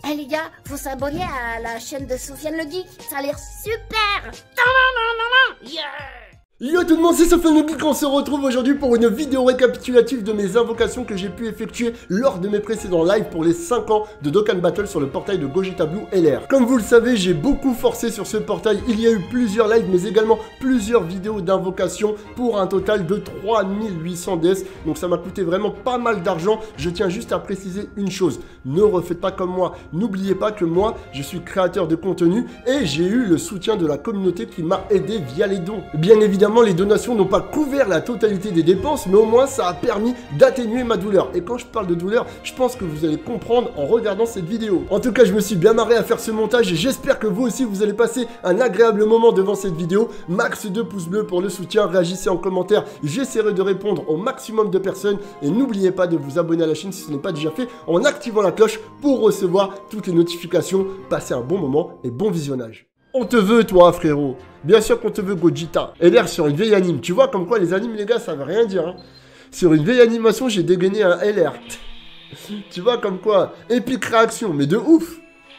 Eh les gars, faut s'abonner à la chaîne de Sofiane le Geek, ça a l'air super. Yeah. Yo tout le monde, c'est Sofiane le Geek, on se retrouve aujourd'hui pour une vidéo récapitulative de mes invocations que j'ai pu effectuer lors de mes précédents lives pour les 5 ans de Dokkan Battle sur le portail de Gogeta Blue LR. Comme vous le savez, j'ai beaucoup forcé sur ce portail, il y a eu plusieurs lives mais également plusieurs vidéos d'invocation pour un total de 3800 DS, donc ça m'a coûté vraiment pas mal d'argent. Je tiens juste à préciser une chose, ne refaites pas comme moi, n'oubliez pas que moi je suis créateur de contenu et j'ai eu le soutien de la communauté qui m'a aidé via les dons. Bien évidemment, les donations n'ont pas couvert la totalité des dépenses, mais au moins ça a permis d'atténuer ma douleur. Et quand je parle de douleur, je pense que vous allez comprendre en regardant cette vidéo. En tout cas, je me suis bien marré à faire ce montage et j'espère que vous aussi vous allez passer un agréable moment devant cette vidéo. Max de pouces bleus pour le soutien, réagissez en commentaire, j'essaierai de répondre au maximum de personnes et n'oubliez pas de vous abonner à la chaîne si ce n'est pas déjà fait en activant la cloche pour recevoir toutes les notifications. Passez un bon moment et bon visionnage. On te veut, toi, frérot. Bien sûr qu'on te veut, Gogeta. LR sur une vieille anime. Tu vois, comme quoi les animes, les gars, ça veut rien dire. Hein. Sur une vieille animation, j'ai dégainé un LR. Tu vois, comme quoi. Épique réaction, mais de ouf.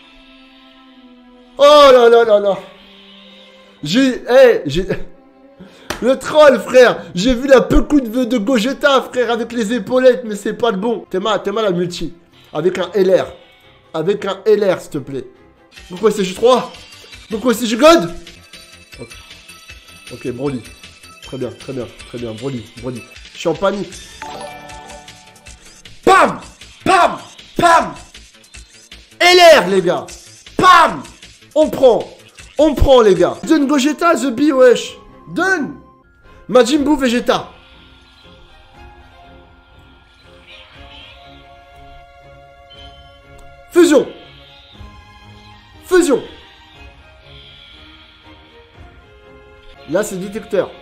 Oh là là là là. J'ai... Le troll, frère. J'ai vu la peu-coup de Gogeta, frère, avec les épaulettes, mais c'est pas le bon. T'es mal la multi. Avec un LR. Avec un LR, s'il te plaît. Pourquoi c'est J3 ? Pourquoi c'est God? Ok, Broly. Très bien, Broly. Je suis en panique. Bam! Bam! Bam! LR, les gars! Bam! On prend, les gars. Donne Gogeta, The Bee, wesh. Donne! Majin Buu, Vegeta. Fusion! Là, c'est détecteur.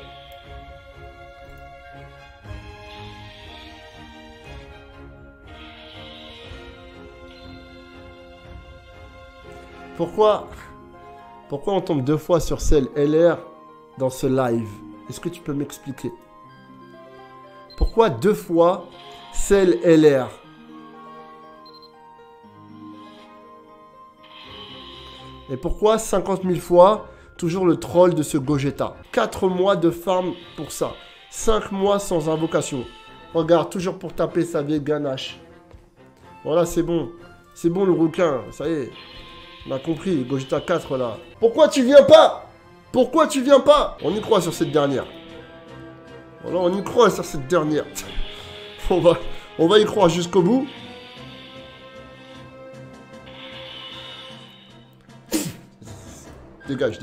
Pourquoi on tombe deux fois sur celle LR dans ce live? Est-ce que tu peux m'expliquer? Pourquoi deux fois celle LR? Et pourquoi 50 000 fois toujours le troll de ce Gogeta? 4 mois de farm pour ça. 5 mois sans invocation. Regarde, toujours pour taper sa vieille ganache. Voilà, c'est bon. C'est bon le rouquin, ça y est. On a compris, Gogeta 4 là. Pourquoi tu viens pas? Pourquoi tu viens pas? On y croit sur cette dernière. Voilà, on y croit sur cette dernière. On va y croire jusqu'au bout. Dégage.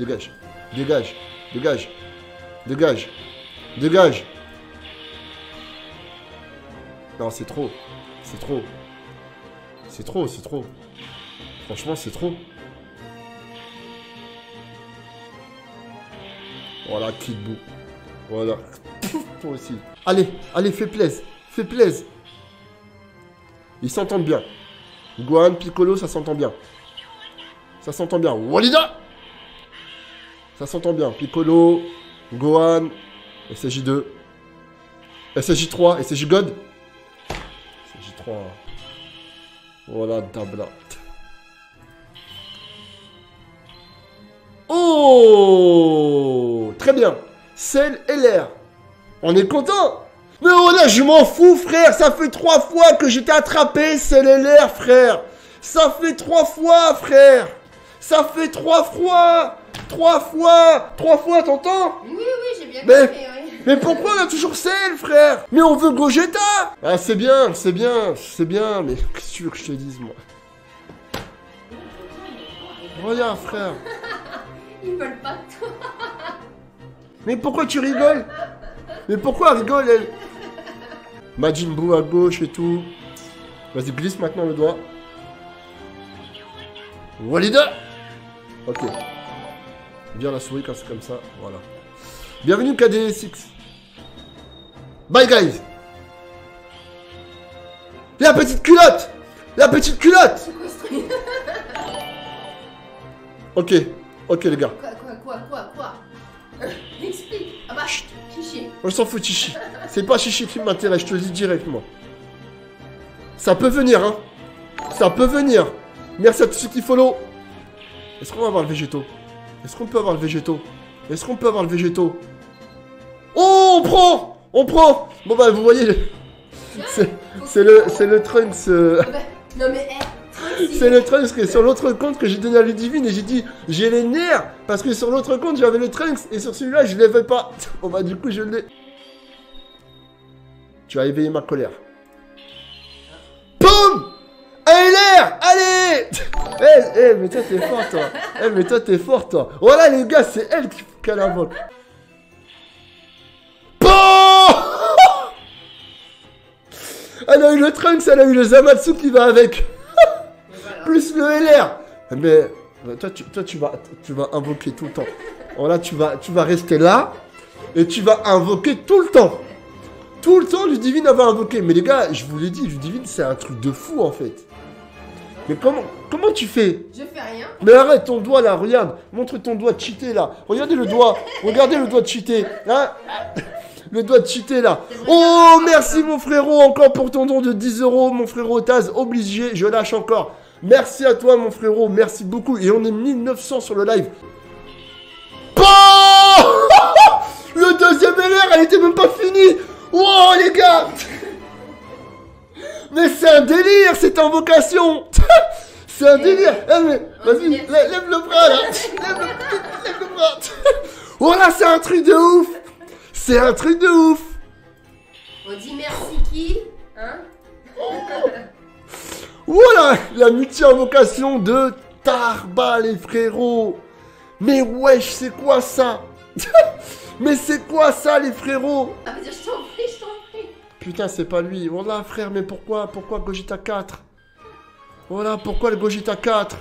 Non, c'est trop. Franchement, c'est trop. Voilà, Kid Buu. Voilà. Toi aussi. Allez, fais plaisir. Ils s'entendent bien. Gohan, Piccolo, ça s'entend bien. Walida! Ça s'entend bien. Piccolo, Gohan, SJ2, SJ3, SJ God. SJ3. Voilà, Dabla. Oh! Très bien. Cell LR. On est content. Mais oh là, je m'en fous, frère. Ça fait 3 fois que j'étais attrapé, Cell LR, frère. Ça fait 3 fois, frère. Ça fait 3 fois. 3 fois, t'entends? Oui, j'ai bien compris, oui. Mais pourquoi on a toujours celle, frère? Mais on veut Gogeta. Ah, c'est bien, mais qu'est-ce que tu veux que je te dise, moi? Regarde, frère. Ils veulent pas de toi. Mais pourquoi tu rigoles? Mais pourquoi elle rigole, elle? Majin Buu à gauche et tout. Vas-y, glisse maintenant le doigt. Walida. Ok. Bien la souris quand c'est comme ça, voilà. Bienvenue KD6. Bye guys. La petite culotte. Ok les gars. Quoi Explique. Ah bah, chichi. On s'en fout, chichi. C'est pas chichi qui m'intéresse, je te le dis direct, moi. Ça peut venir, hein. Ça peut venir. Merci à tous ceux qui follow. Est-ce qu'on va avoir le végéto? Est-ce qu'on peut avoir le végéto? Est-ce qu'on peut avoir le végéto? Oh, on prend! On prend! Bon bah, vous voyez, c'est le Trunks. Non mais, C'est le Trunks qui est sur l'autre compte que j'ai donné à Ludivine et j'ai dit, j'ai les nerfs! Parce que sur l'autre compte, j'avais le Trunks et sur celui-là, je l'avais pas. Bon bah, du coup, je l'ai. Tu as éveillé ma colère. Boum! LR! Allez! Mais toi t'es fort toi. Mais toi t'es fort toi. Voilà les gars, c'est elle qu'elle invoque. Elle a eu le Trunks, elle a eu le Zamatsu qui va avec. Plus le LR. Mais toi tu vas invoquer tout le temps. Voilà, tu vas rester là et tu vas invoquer tout le temps. Tout le temps, Ludivine va invoquer. Mais les gars, je vous l'ai dit, Ludivine, c'est un truc de fou en fait. Mais comment tu fais? je fais rien. Mais arrête ton doigt là, regarde. Montre ton doigt de cheater là. Regardez le doigt. Regardez le doigt de cheater. Hein? Le doigt de cheater là. Oh, merci mon frérot encore pour ton don de 10 €. Mon frérot Taz, obligé, je lâche encore. Merci à toi mon frérot, merci beaucoup. Et on est 1900 sur le live. Le deuxième LR, elle était même pas finie. Wow les gars. Mais c'est un délire cette invocation. C'est un délire. Vas-y, lève le bras là. Lève le bras. Oh là, c'est un truc de ouf. C'est un truc de ouf. On dit merci qui? Hein? Voilà, la multi-invocation de Tarba les frérots. Mais wesh, c'est quoi ça? Mais c'est quoi ça les frérots? Ah mais je t'en prie, je t'en prie. Putain, c'est pas lui. Voilà frère, mais pourquoi Gogeta 4? Voilà, pourquoi le Gogeta 4?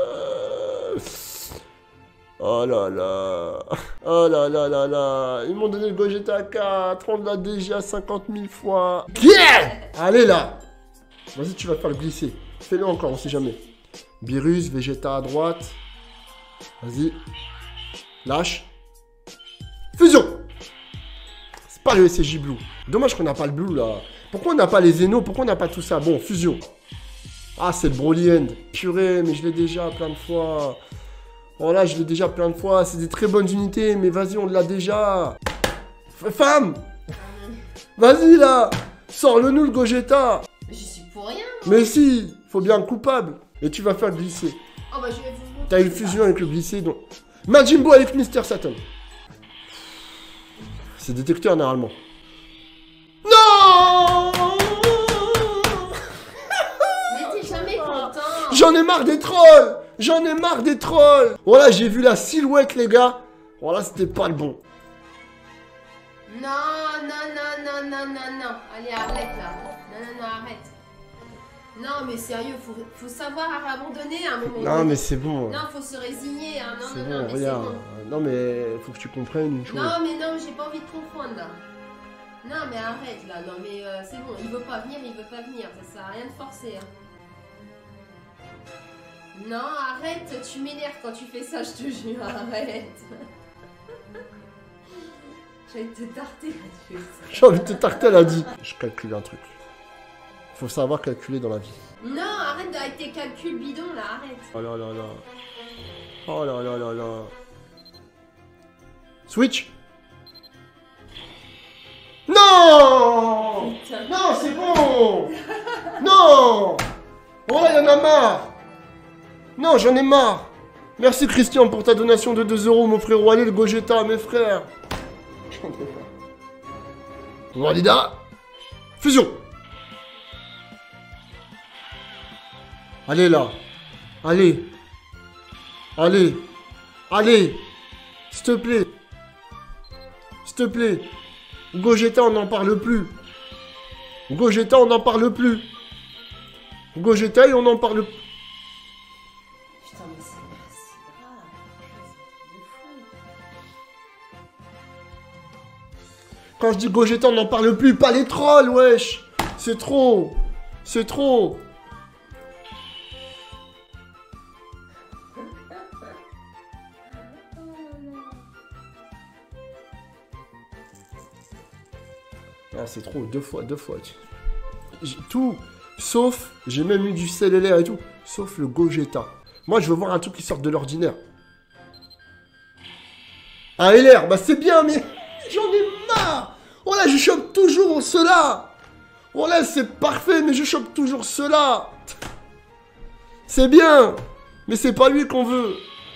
Oh là là. Oh là là là là. Ils m'ont donné le Gogeta 4. On l'a déjà 50 000 fois. Yeah! Allez là. Vas-y, tu vas faire le glisser. Fais-le encore, on sait jamais. Beerus, Vegeta à droite. Vas-y. Lâche. Fusion. C'est pas le SSJ Blue. Dommage qu'on n'a pas le Blue là. Pourquoi on n'a pas les Zeno? Pourquoi on n'a pas tout ça? Bon, fusion. Ah, c'est le Broly End. Purée, mais je l'ai déjà plein de fois. Oh là, je l'ai déjà plein de fois. C'est des très bonnes unités, mais vas-y, on l'a déjà. Femme! Vas-y là! Sors-le-nous le Gogeta! Mais je suis pour rien. Mais si! Faut bien un coupable. Et tu vas faire glisser. Oh bah je vais vous montrer. T'as eu le fusion avec le glisser, donc. Majin Buu avec Mister Satan. C'est détecteur normalement. Non! Mais t'es jamais content. J'en ai marre des trolls! J'en ai marre des trolls! Voilà, j'ai vu la silhouette, les gars. Voilà, c'était pas le bon. Non. Allez, arrête là. Non, arrête. Non, mais sérieux, faut savoir abandonner à un moment. Non, mais c'est bon. Non, faut se résigner. Hein. Non, C'est non, bon, mais regarde. c'est bon. Non, mais faut que tu comprennes une chose. Non, j'ai pas envie de comprendre là. Non, mais arrête là. Non, mais c'est bon. Il veut pas venir. Ça sert à rien de forcer. Hein. Non, arrête. Tu m'énerves quand tu fais ça, je te jure. Arrête. J'ai envie de te tarter là, tu fais ça. J'ai envie de te tarter, elle a dit. Je calcule un truc. Faut savoir calculer dans la vie. Non, arrête avec tes calculs bidons là, arrête. Oh là là là. Oh là là là là. Switch. Non! Putain. Non, c'est bon! Non! Oh, il y en a marre! Non, j'en ai marre! Merci Christian pour ta donation de 2 €, mon frérot. Allez, le Gogeta, mes frères! J'en ai marre. Walida! Fusion! Allez là! Allez! Allez! Allez! S'il te plaît! S'il te plaît! Gogeta, on n'en parle plus! Gogeta, on n'en parle plus! Gogeta, et on n'en parle plus! Putain, mais c'est grave. C'est de fou. Quand je dis Gogeta, on n'en parle plus! Pas les trolls, wesh! C'est trop! C'est trop! Ah, c'est trop, deux fois. Tout, sauf, j'ai même eu du CLLR et tout, Sauf le Gogeta. Moi, je veux voir un truc qui sort de l'ordinaire. Un LR, bah c'est bien, mais j'en ai marre. Oh là, je chope toujours cela. Oh là, c'est parfait, mais je chope toujours cela. C'est bien, mais c'est pas lui qu'on veut.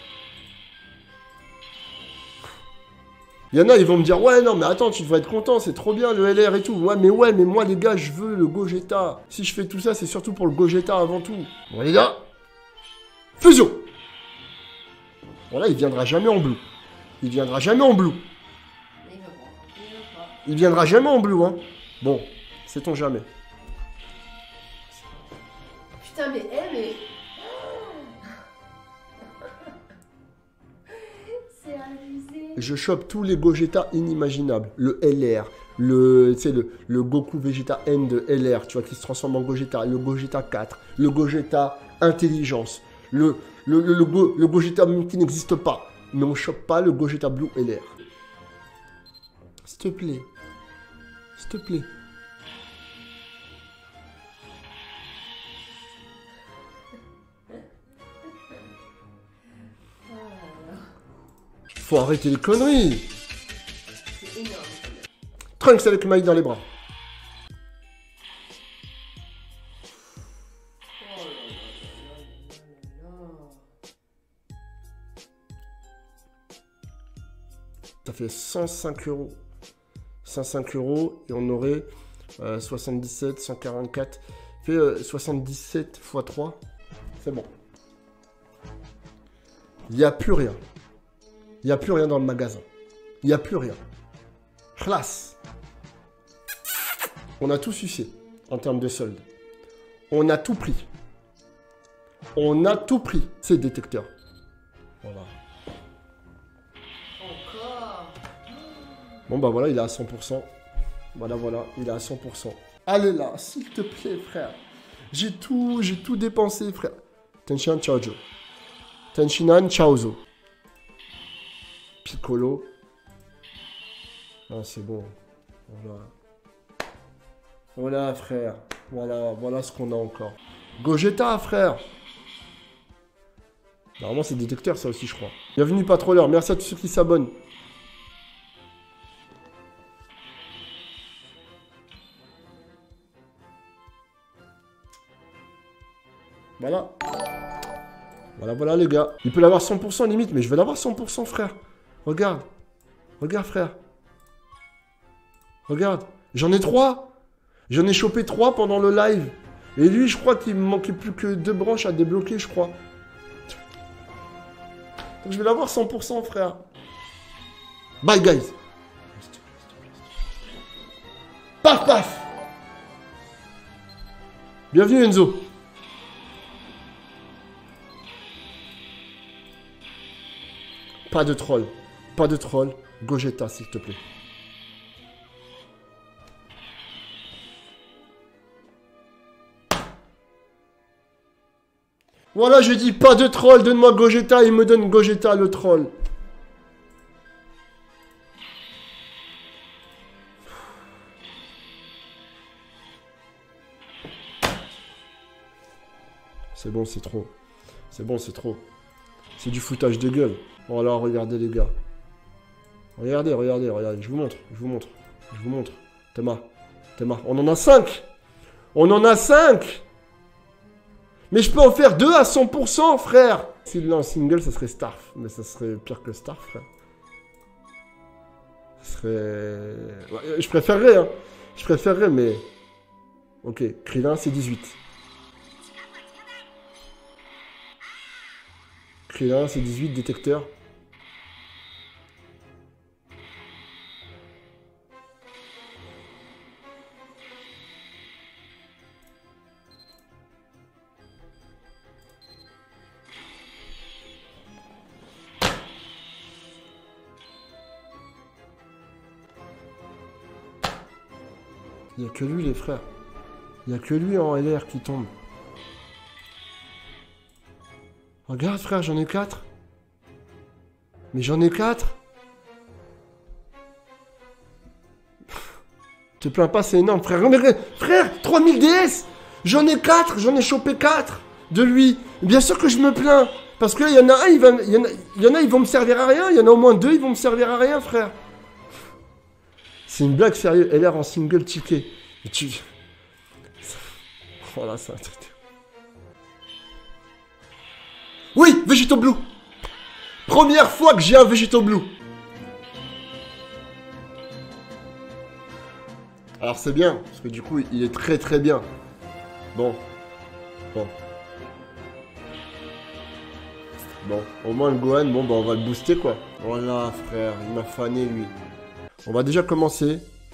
Il y en a, ils vont me dire, ouais, non, mais attends, tu devrais être content, c'est trop bien le LR et tout. Ouais, mais moi, les gars, je veux le Gogeta. Si je fais tout ça, c'est surtout pour le Gogeta avant tout. Bon, les gars, fusion. Voilà, il viendra jamais en bleu. Il viendra jamais en bleu. Il viendra jamais en bleu, hein. Bon, sait-on jamais. Putain, mais... C'est abusé. Je chope tous les Gogeta inimaginables. Le LR, le Goku Vegeta N de LR, tu vois, qui se transforme en Gogeta. Le Gogeta 4, le Gogeta Intelligence, le Gogeta qui n'existe pas. Mais on chope pas le Gogeta Blue LR. S'il te plaît. S'il te plaît. Faut arrêter les conneries. C'est énorme. Trunks avec Mike dans les bras. Ça fait 105 euros. 105 euros et on aurait 77, 144. Fait 77 x 3. C'est bon. Il n'y a plus rien. Il n'y a plus rien dans le magasin. Il n'y a plus rien. Classe. On a tout sucé en termes de solde. On a tout pris. On a tout pris. Ces détecteurs. Voilà. Encore. Bon bah voilà, il est à 100%. Voilà, il est à 100%. Allez là, s'il te plaît, frère. J'ai tout dépensé, frère. Tenshinhan Chaozo. Tenshinhan Chaozo. Piccolo. Ah, c'est bon. Voilà. Voilà, frère. Voilà ce qu'on a encore. Gogeta, frère. Normalement, c'est détecteur, ça aussi, je crois. Bienvenue, Patroleur. Merci à tous ceux qui s'abonnent. Voilà. Voilà, les gars. Il peut l'avoir 100% limite, mais je vais l'avoir 100%, frère. Regarde. Regarde, frère. Regarde. J'en ai 3. J'en ai chopé 3 pendant le live. Et lui, je crois qu'il me manquait plus que 2 branches à débloquer, je crois. Donc je vais l'avoir 100%, frère. Bye, guys. Paf, paf. Bienvenue, Enzo. Pas de troll. Pas de troll. Gogeta, s'il te plaît. Voilà, je dis pas de troll. Donne-moi Gogeta. Il me donne Gogeta, le troll. C'est bon, c'est trop. C'est bon, c'est trop. C'est du foutage de gueule. Voilà, regardez les gars. Regardez. Je vous montre. Thomas. On en a 5. Mais je peux en faire 2 à 100%, frère. S'il l'a en single, ça serait Starf. Mais ça serait pire que Starf, frère. Ça serait... Ouais, je préférerais, hein. Je préférerais, mais... Ok, Krillin, c'est 18. Krillin, c'est 18, détecteur. Il n'y a que lui, les frères. Il n'y a que lui en LR qui tombe. Regarde, frère, j'en ai 4. Mais j'en ai 4. Te plains pas, c'est énorme, frère. Frère, 3000 DS. J'en ai 4. J'en ai chopé 4. de lui. Bien sûr que je me plains. Parce que là, il y en a un, il y en a, ils vont me servir à rien. Il y en a au moins 2, ils vont me servir à rien, frère. C'est une blague sérieuse. LR en single ticket. Mais tu... Oh là, ça... Oui, Végéto Blue. Première fois que j'ai un Végéto Blue. Alors c'est bien, parce que du coup, il est très très bien. Bon. Bon. Bon, au moins le Gohan, bon bah on va le booster quoi. Voilà frère, il m'a fané lui. On va déjà commencer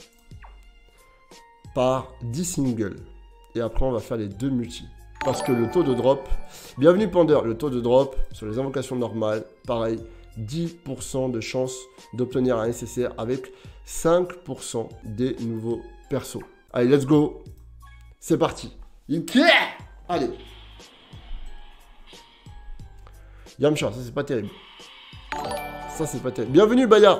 par 10 singles. Et après on va faire les 2 multi. Parce que le taux de drop... Bienvenue Pander, le taux de drop sur les invocations normales, pareil, 10% de chance d'obtenir un SSR avec 5% des nouveaux persos. Allez, let's go. C'est parti. Allez. Yamcha, ça c'est pas terrible. Ça c'est pas terrible. Bienvenue Baya.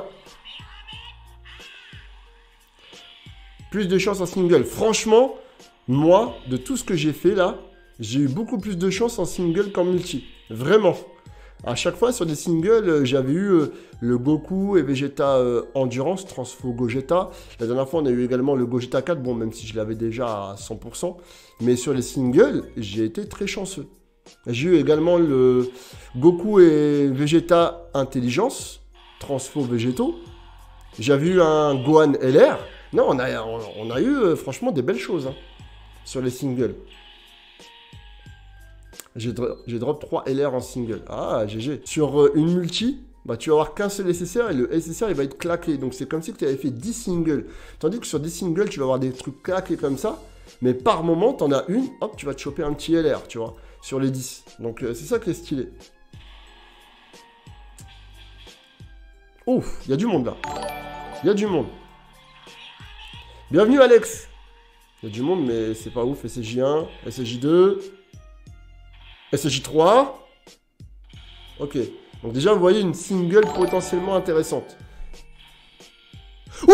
Plus de chance en single. Franchement, moi, de tout ce que j'ai fait là, j'ai eu beaucoup plus de chance en single qu'en multi. Vraiment. À chaque fois sur des singles, j'avais eu le Goku et Vegeta Endurance, Transfo Gogeta. La dernière fois, on a eu également le Gogeta 4, bon, même si je l'avais déjà à 100%. Mais sur les singles, j'ai été très chanceux. J'ai eu également le Goku et Vegeta Intelligence, Transfo Végétaux. J'avais eu un Gohan LR. Non, on a eu franchement des belles choses hein, sur les singles. J'ai drop 3 LR en single. Ah, GG. Sur une multi, bah, tu vas avoir qu'un seul SSR et le SSR, il va être claqué. Donc, c'est comme si tu avais fait 10 singles. Tandis que sur 10 singles, tu vas avoir des trucs claqués comme ça. Mais par moment, tu en as une, hop, tu vas te choper un petit LR, tu vois, sur les 10. Donc, c'est ça qui est stylé. Ouf, il y a du monde là. Il y a du monde. Bienvenue, Alex. Il y a du monde, mais c'est pas ouf. SSJ1, SSJ2... SSJ3. Ok. Donc déjà, vous voyez une single potentiellement intéressante. Oui!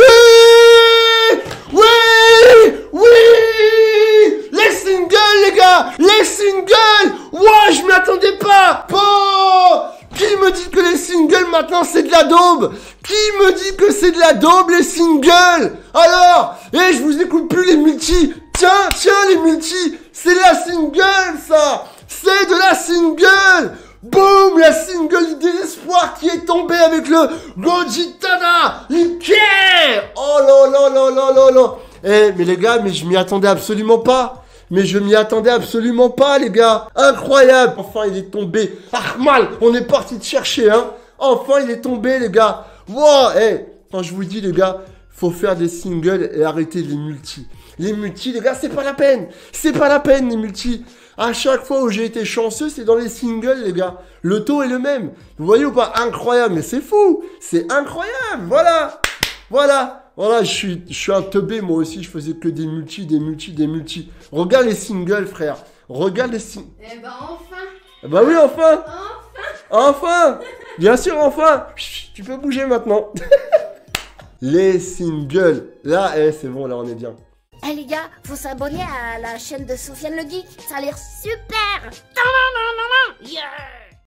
Oui! Oui! Les singles, les gars! Les singles! Ouah, je m'y attendais pas! Oh! Qui me dit que les singles, maintenant, c'est de la daube? Qui me dit que c'est de la daube, les singles? Alors? Eh, je vous écoute plus, les multi. Tiens, les multi. C'est la single, ça! C'est de la single! Boum! La single du désespoir qui est tombée avec le Gogeta Ike! Oh là là là là là là! Eh, mais les gars, mais je m'y attendais absolument pas! Mais je m'y attendais absolument pas, les gars! Incroyable! Enfin, il est tombé! Ah, mal! On est parti te chercher, hein! Enfin, il est tombé, les gars! Wow! Eh! Quand je vous dis, les gars, faut faire des singles et arrêter les multis. Les multis, les gars, c'est pas la peine! C'est pas la peine, les multis! À chaque fois où j'ai été chanceux, c'est dans les singles, les gars. Le taux est le même. Vous voyez ou pas? Incroyable, mais c'est fou. C'est incroyable. Voilà. Voilà. Voilà, je suis un teubé, moi aussi. Je faisais que des multis, des multis, des multis. Regarde les singles, frère. Regarde les singles. Eh ben, enfin. Bah oui, enfin. Enfin. Enfin. Bien sûr, enfin. Tu peux bouger maintenant. Les singles. Là, c'est bon, là, on est bien. Eh les gars, faut s'abonner à la chaîne de Sofiane le Geek, ça a l'air super. Yeah.